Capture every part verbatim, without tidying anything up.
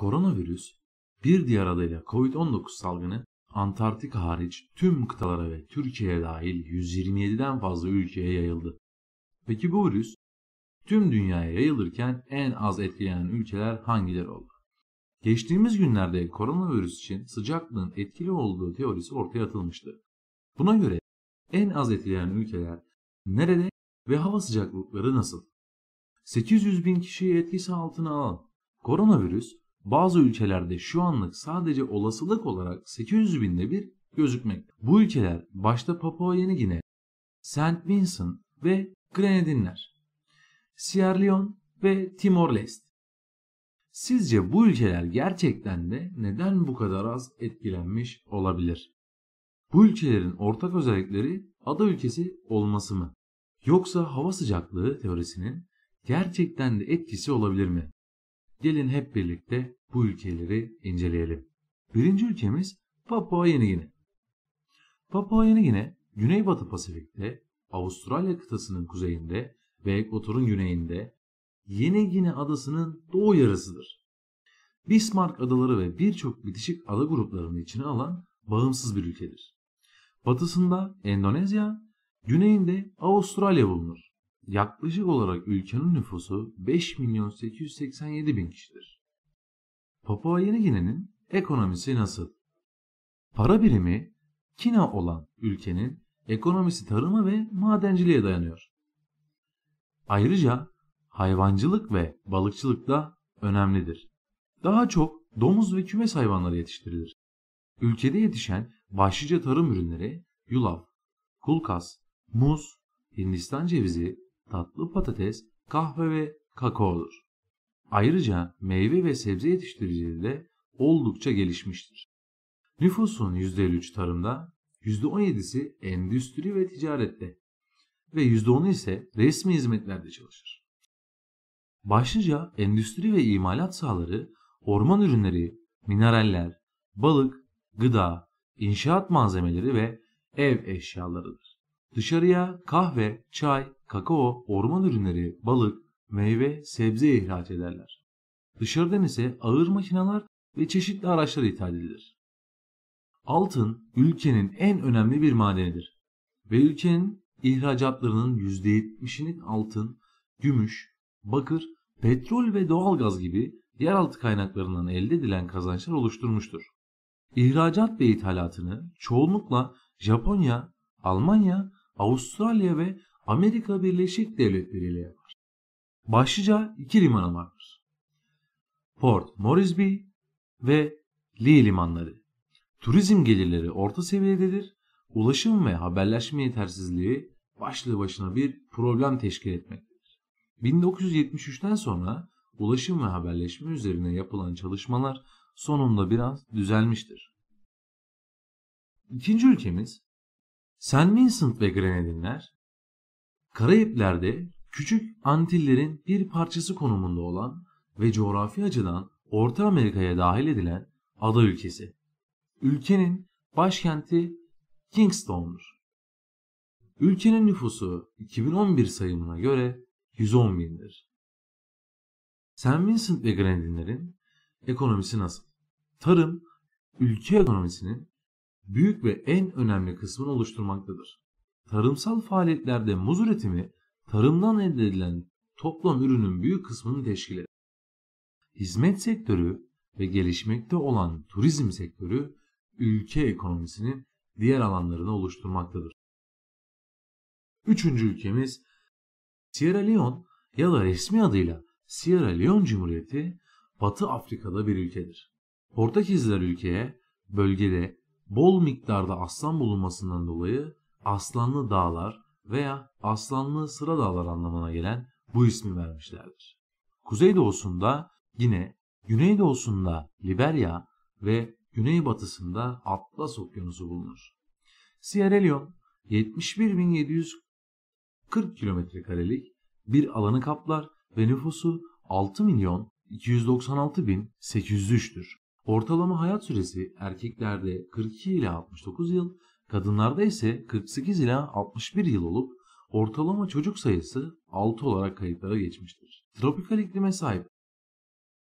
Koronavirüs, bir diğer adıyla kovid on dokuz salgını, Antarktika hariç tüm kıtalara ve Türkiye'ye dahil yüz yirmi yediden fazla ülkeye yayıldı. Peki bu virüs tüm dünyaya yayılırken en az etkilenen ülkeler hangileri oldu? Geçtiğimiz günlerde koronavirüs için sıcaklığın etkili olduğu teorisi ortaya atılmıştı. Buna göre en az etkilenen ülkeler nerede ve hava sıcaklıkları nasıl? sekiz yüz bin kişiyi etkisi altına alan koronavirüs bazı ülkelerde şu anlık sadece olasılık olarak sekiz yüz binde bir gözükmekte. Bu ülkeler başta Papua Yeni Gine, Saint Vincent ve Grenadinler, Sierra Leone ve Timor-Leste. Sizce bu ülkeler gerçekten de neden bu kadar az etkilenmiş olabilir? Bu ülkelerin ortak özellikleri ada ülkesi olması mı? Yoksa hava sıcaklığı teorisinin gerçekten de etkisi olabilir mi? Gelin hep birlikte bu ülkeleri inceleyelim. Birinci ülkemiz Papua Yeni Gine. Papua Yeni Gine, Güneybatı Pasifik'te, Avustralya kıtasının kuzeyinde ve ekvatorun güneyinde Yeni Gine adasının doğu yarısıdır. Bismarck adaları ve birçok bitişik ada gruplarını içine alan bağımsız bir ülkedir. Batısında Endonezya, güneyinde Avustralya bulunur. Yaklaşık olarak ülkenin nüfusu beş milyon sekiz yüz seksen yedi bin kişidir. Papua Yeni Gine'nin ekonomisi nasıl? Para birimi Kina olan ülkenin ekonomisi tarıma ve madenciliğe dayanıyor. Ayrıca hayvancılık ve balıkçılık da önemlidir. Daha çok domuz ve kümes hayvanları yetiştirilir. Ülkede yetişen başlıca tarım ürünleri yulaf, kulkas, muz, Hindistan cevizi, tatlı patates, kahve ve kakaodur. Ayrıca meyve ve sebze yetiştiriciliği de oldukça gelişmiştir. Nüfusun yüzde elli üç tarımda, yüzde on yedisi endüstri ve ticarette ve yüzde onu ise resmi hizmetlerde çalışır. Başlıca endüstri ve imalat sahaları orman ürünleri, mineraller, balık, gıda, inşaat malzemeleri ve ev eşyalarıdır. Dışarıya kahve, çay, kakao, orman ürünleri, balık, meyve, sebze ihraç ederler. Dışarıdan ise ağır makineler ve çeşitli araçlar ithal edilir. Altın ülkenin en önemli bir madenidir ve ülkenin ihracatlarının yüzde yetmişini altın, gümüş, bakır, petrol ve doğalgaz gibi yeraltı kaynaklarından elde edilen kazançlar oluşturmuştur. İhracat ve ithalatını çoğunlukla Japonya, Almanya, Avustralya ve Amerika Birleşik Devletleri ile yapar. Başlıca iki limanı vardır. Port Moresby ve Lee limanları. Turizm gelirleri orta seviyededir. Ulaşım ve haberleşme yetersizliği başlı başına bir problem teşkil etmektedir. bin dokuz yüz yetmiş üçten sonra ulaşım ve haberleşme üzerine yapılan çalışmalar sonunda biraz düzelmiştir. İkinci ülkemiz Saint Vincent ve Grenadinler, Karayipler'de Küçük Antillerin bir parçası konumunda olan ve coğrafi açıdan Orta Amerika'ya dahil edilen ada ülkesi. Ülkenin başkenti Kingstown'dur. Ülkenin nüfusu iki bin on bir sayımına göre yüz on bindir. Saint Vincent ve Grenadinlerin ekonomisi nasıl? Tarım, ülke ekonomisinin büyük ve en önemli kısmını oluşturmaktadır. Tarımsal faaliyetlerde muz üretimi, tarımdan elde edilen toplam ürünün büyük kısmını teşkil eder. Hizmet sektörü ve gelişmekte olan turizm sektörü ülke ekonomisinin diğer alanlarını oluşturmaktadır. Üçüncü ülkemiz Sierra Leone ya da resmi adıyla Sierra Leone Cumhuriyeti, Batı Afrika'da bir ülkedir. Portekizliler ülkeye bölgede bol miktarda aslan bulunmasından dolayı Aslanlı Dağlar veya Aslanlı Sıra Dağlar anlamına gelen bu ismi vermişlerdir. Kuzeydoğusunda Gine, güneydoğusunda Liberya ve güneybatısında Atlas Okyanusu bulunur. Sierra Leone yetmiş bir bin yedi yüz kırk kilometre karelik bir alanı kaplar ve nüfusu altı milyon iki yüz doksan altı bin sekiz yüz üç'tür. Ortalama hayat süresi erkeklerde kırk iki ila altmış dokuz yıl, kadınlarda ise kırk sekiz ila altmış bir yıl olup ortalama çocuk sayısı altı olarak kayıtlara geçmiştir. Tropikal iklime sahip.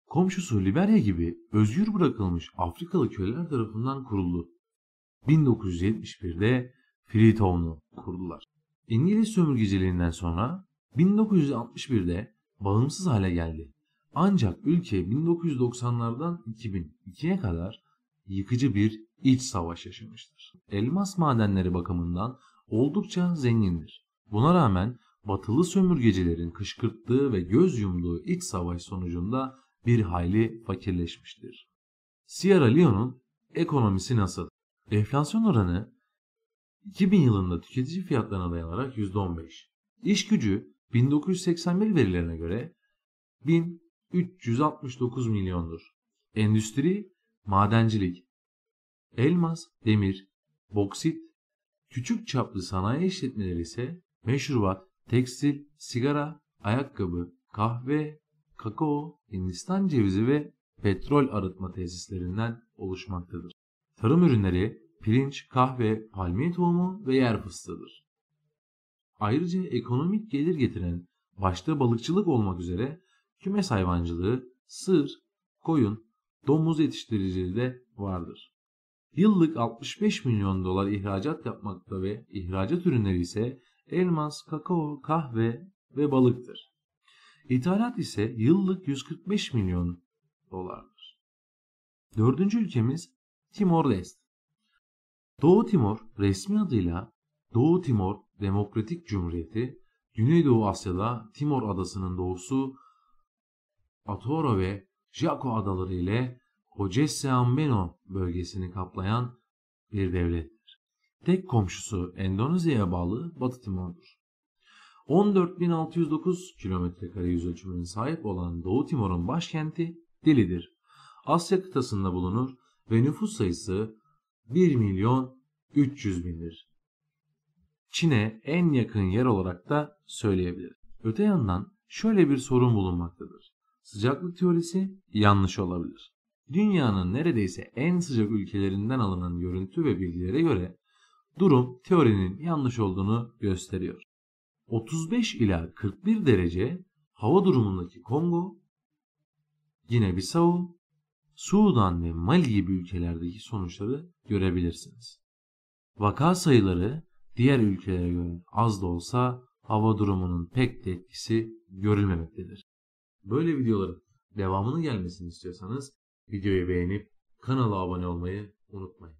Komşusu Liberya gibi özgür bırakılmış Afrikalı köleler tarafından kuruldu. bin dokuz yüz yetmiş birde Freetown'u kurdular. İngiliz sömürgeciliğinden sonra bin dokuz yüz altmış birde bağımsız hale geldi. Ancak ülke bin dokuz yüz doksanlardan iki bin ikiye kadar yıkıcı bir iç savaş yaşamıştır. Elmas madenleri bakımından oldukça zengindir. Buna rağmen batılı sömürgecilerin kışkırttığı ve göz yumduğu iç savaş sonucunda bir hayli fakirleşmiştir. Sierra Leone'un ekonomisi nasıl? Enflasyon oranı iki bin yılında tüketici fiyatlarına dayanarak yüzde on beş. İş gücü bin dokuz yüz seksen bir verilerine göre bin üç yüz altmış dokuz milyondur. Endüstri, madencilik, elmas, demir, boksit, küçük çaplı sanayi işletmeleri ise meşrubat, tekstil, sigara, ayakkabı, kahve, kakao, Hindistan cevizi ve petrol arıtma tesislerinden oluşmaktadır. Tarım ürünleri pirinç, kahve, palmiye tohumu ve yer fıstığıdır. Ayrıca ekonomik gelir getiren başta balıkçılık olmak üzere kümes hayvancılığı, sığır, koyun, domuz yetiştiriciliği de vardır. Yıllık altmış beş milyon dolar ihracat yapmakta ve ihracat ürünleri ise elmas, kakao, kahve ve balıktır. İthalat ise yıllık yüz kırk beş milyon dolardır. Dördüncü ülkemiz Timor-Leste. Doğu Timor resmi adıyla Doğu Timor Demokratik Cumhuriyeti, Güneydoğu Asya'da Timor Adası'nın doğusu Atoro ve Jako adaları ile Hoceseambeno bölgesini kaplayan bir devlettir. Tek komşusu Endonezya'ya bağlı Batı Timor'dur. on dört bin altı yüz dokuz kilometre kare yüzölçümüne sahip olan Doğu Timor'un başkenti Dili'dir. Asya kıtasında bulunur ve nüfus sayısı bir milyon üç yüz bindir. Çin'e en yakın yer olarak da söyleyebiliriz. Öte yandan şöyle bir sorun bulunmaktadır. Sıcaklık teorisi yanlış olabilir. Dünyanın neredeyse en sıcak ülkelerinden alınan görüntü ve bilgilere göre durum teorinin yanlış olduğunu gösteriyor. otuz beş ila kırk bir derece hava durumundaki Kongo, Gine-Bissau, Sudan ve Mali gibi ülkelerdeki sonuçları görebilirsiniz. Vaka sayıları diğer ülkelere göre az da olsa hava durumunun pek de etkisi görülmemektedir. Böyle videoların devamının gelmesini istiyorsanız videoyu beğenip kanala abone olmayı unutmayın.